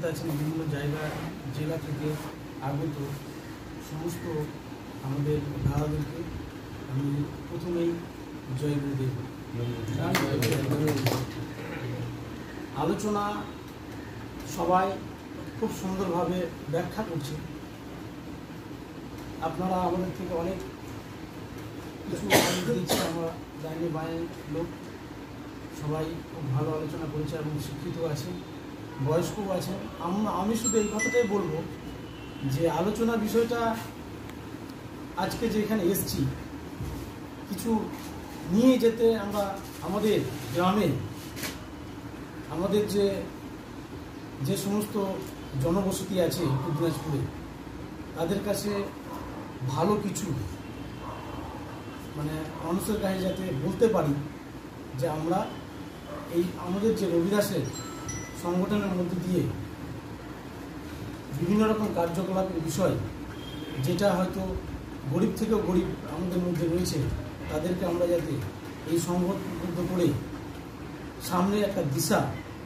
আছেন বিভিন্ন জায়গা জেলা থেকে আগত সমস্ত আমাদের দাদাদেরকে আমি প্রথমেই জয় গুরুদেব। আলোচনা সবাই খুব সুন্দরভাবে ব্যাখ্যা করছে। আপনারা আমাদের থেকে অনেক কিছু দিচ্ছে, আমরা ডাইনি বাইরের লোক সবাই খুব ভালো আলোচনা করেছে এবং শিক্ষিত আছে, বয়স্কও আছে। আমি শুধু এই কথাটাই বলবো যে আলোচনার বিষয়টা আজকে যে এখানে এসছি কিছু নিয়ে যেতে আমরা আমাদের গ্রামে আমাদের যে সমস্ত জনবসতি আছে উত্তর দিনাজপুরে তাদের কাছে ভালো কিছু মানে মানুষের কাছে যাতে বলতে পারি যে আমরা এই আমাদের যে রবিদাসের সংগঠনের মধ্যে দিয়ে বিভিন্ন রকম কার্যকলাপের বিষয় যেটা হয়তো গরিব থেকেও গরিব আমাদের মধ্যে রয়েছে তাদেরকে আমরা যাতে এই সংগঠিত করে সামনে একটা দিশা,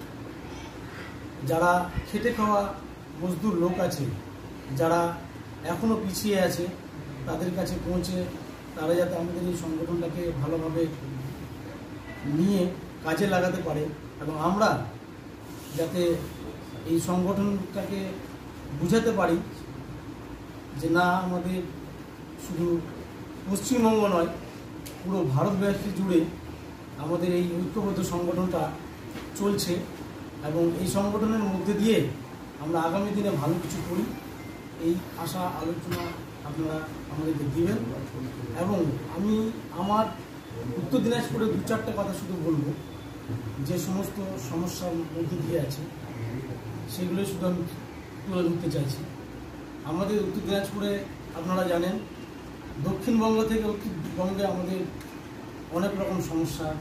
যারা খেটে খাওয়া মজদুর লোক আছে যারা এখনও পিছিয়ে আছে তাদের কাছে পৌঁছে তারা যাতে আমাদের এই সংগঠনটাকে ভালোভাবে নিয়ে কাজে লাগাতে পারে এবং আমরা যাতে এই সংগঠনটাকে বুঝাতে পারি যে না আমাদের শুধু পশ্চিমবঙ্গ নয় পুরো ভারতব্যাপী জুড়ে আমাদের এই ঐক্যবদ্ধ সংগঠনটা চলছে এবং এই সংগঠনের মধ্যে দিয়ে আমরা আগামী দিনে ভালো কিছু করি এই আশা আলোচনা আপনারা আমাদেরকে দিবেন। এবং আমি আমার উত্তর দিনাজপুরে দু চারটে কথা শুধু বলবো, যে সমস্ত সমস্যার মধ্যে দিয়ে আছে সেগুলোই শুধু আমি তুলে ধরতে চাইছি। আমাদের উত্তর দিনাজপুরে আপনারা জানেন দক্ষিণবঙ্গ থেকে উত্তরবঙ্গে আমাদের অনেক রকম সমস্যার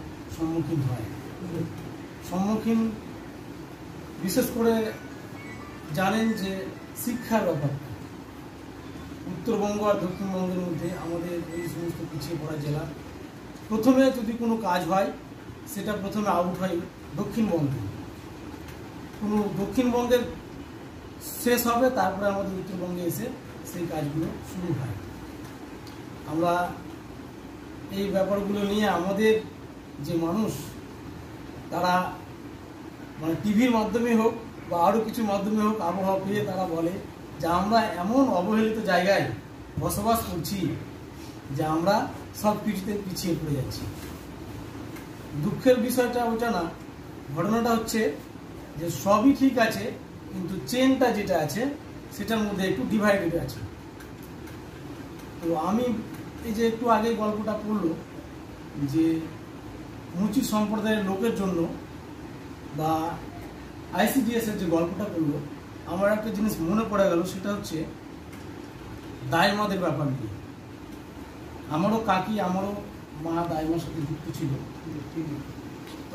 সম্মুখীন বিশেষ করে জানেন যে শিক্ষার ব্যাপারটা উত্তরবঙ্গ আর দক্ষিণবঙ্গের মধ্যে আমাদের এই সমস্ত পিছিয়ে পড়া জেলা প্রথমে যদি কোনো কাজ হয় সেটা প্রথমে আউট হয় দক্ষিণবঙ্গে, কোনো দক্ষিণবঙ্গের শেষ হবে তারপরে আমাদের উত্তরবঙ্গে এসে সেই কাজগুলো শুরু হয়। আমরা এই ব্যাপারগুলো নিয়ে আমাদের যে মানুষ তারা মানে টিভির মাধ্যমে হোক বা আরও কিছু মাধ্যমে হোক আবহাওয়া পেয়ে তারা বলে যে আমরা এমন অবহেলিত জায়গায় বসবাস করছি যে আমরা সব কিছুতে পিছিয়ে পড়ে যাচ্ছি। দুঃখের বিষয়টা ওটা না, ঘটনাটা হচ্ছে যে সবই ঠিক আছে কিন্তু চেনটা যেটা আছে সেটার মধ্যে একটু ডিভাইডেড আছে। তো আমি এই যে একটু আগে গল্পটা পড়লো যে মুচি সম্প্রদায়ের লোকের জন্য বা ICDS এর যে গল্পটা করলো আমার একটা জিনিস মনে পড়ে গেল, সেটা হচ্ছে দায়মাদের ব্যাপার নিয়ে। আমারও কাকি আমারও মা দায়মার সাথে যুক্ত ছিল, তো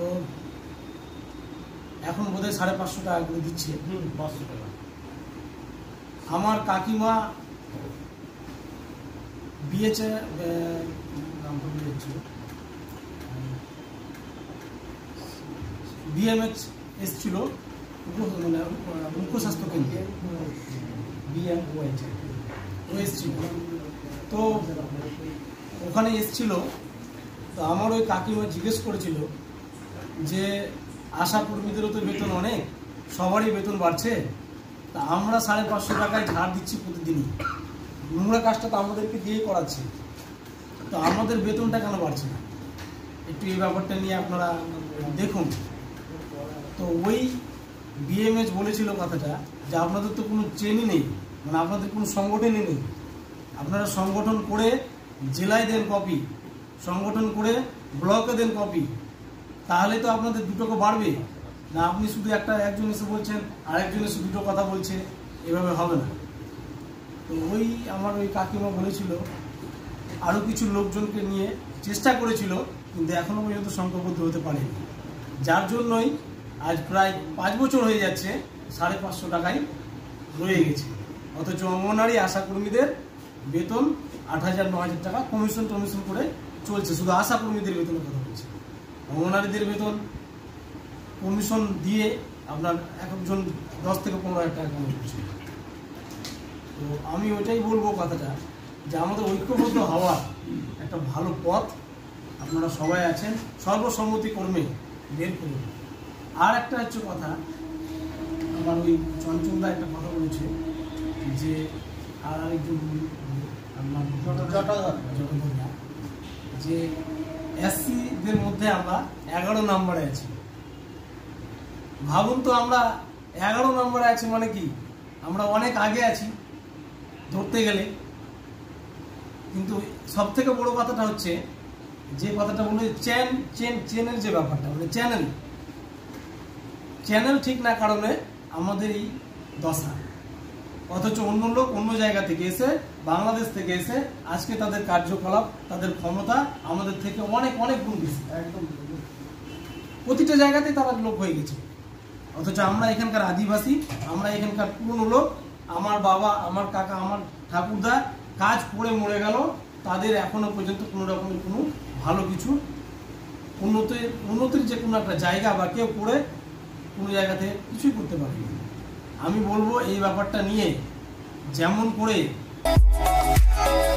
এখন বোধহয় 550 টাকা করে দিচ্ছে। 500 টাকা। আমার কাকিমা বিয়েছে BMH এসছিল মানে মুখ্য স্বাস্থ্য কেন্দ্রে BMOH এসছিল, তো ওখানে এসছিল। তো আমার ওই কাকিমা জিজ্ঞেস করেছিল যে আশা কর্মীদেরও তো বেতন অনেক, সবারই বেতন বাড়ছে, তা আমরা 550 টাকায় ঝাড় দিচ্ছি প্রতিদিনই, নোংরা কাজটা তো আমাদেরকে দিয়ে করাচ্ছে, তো আমাদের বেতনটা কেন বাড়ছে না? একটু এই ব্যাপারটা নিয়ে আপনারা দেখুন। তো ওই BMH বলেছিল কথাটা যে আপনাদের তো কোনো চেনই নেই, মানে আপনাদের কোনো সংগঠনই নেই, আপনারা সংগঠন করে জেলায় দেন কপি, সংগঠন করে ব্লকে দেন কপি, তাহলে তো আপনাদের দুটোকে বাড়বে না। আপনি শুধু একজন এসে বলছেন আরেকজন এসে দুটো কথা বলছে, এভাবে হবে না। তো ওই আমার ওই কাকিমা বলেছিল আরও কিছু লোকজনকে নিয়ে চেষ্টা করেছিল কিন্তু এখনও পর্যন্ত সংখ্যাবদ্ধ হতে পারেনি, যার জন্যই আজ প্রায় 5 বছর হয়ে যাচ্ছে 550 টাকায় রয়ে গেছে। অথচ অঙ্গনওয়াড়ি আশাকর্মীদের বেতন 8,000-9,000 টাকা কমিশন করে চলছে। শুধু আশাকর্মীদের বেতনের কথা বলছি, অঙ্গনওয়াড়িদের বেতন কমিশন দিয়ে আপনার একজন 10 থেকে 15,000 টাকা কামাই করছে। তো আমি ওইটাই বলবো কথাটা, যে আমাদের ঐক্যবদ্ধ হওয়ার একটা ভালো পথ আপনারা সবাই আছেন, সর্বসম্মতি কর্মে বের করুন। আর একটা হচ্ছে কথা, আমার ওই চঞ্চলদা একটা কথা বলেছে যে আর আরেকজন আপনার জটধররা, যে এসসিদের মধ্যে আমরা 11 নম্বরে আছি। ভাবুন তো, আমরা 11 নম্বরে আছি মানে কি, আমরা অনেক আগে আছি ধরতে গেলে। কিন্তু সব থেকে বড় কথাটা হচ্ছে, যে কথাটা বলে চেনের যে ব্যাপারটা, মানে চ্যানেল ঠিক না কারণে আমাদের এই দশা। অথচ অন্য লোক অন্য জায়গা থেকে এসে, বাংলাদেশ থেকে এসে আজকে তাদের কার্যকলাপ, তাদের ক্ষমতা আমাদের থেকে অনেক অনেক গুণ বেশি। একদম প্রতিটা জায়গাতেই তারা লোক হয়ে গেছে। অথচ আমরা এখানকার আদিবাসী, আমরা এখানকার পুরনো লোক, আমার বাবা, আমার কাকা, আমার ঠাকুরদা কাজ করে মরে গেল, তাদের এখনো পর্যন্ত কোনো রকমের কোনো ভালো কিছু উন্নতির যে কোনো একটা জায়গা বা কেউ করে কোনো জায়গাতে কিছুই করতে পারেনি। আমি বলবো এই ব্যাপারটা নিয়ে যেমন করে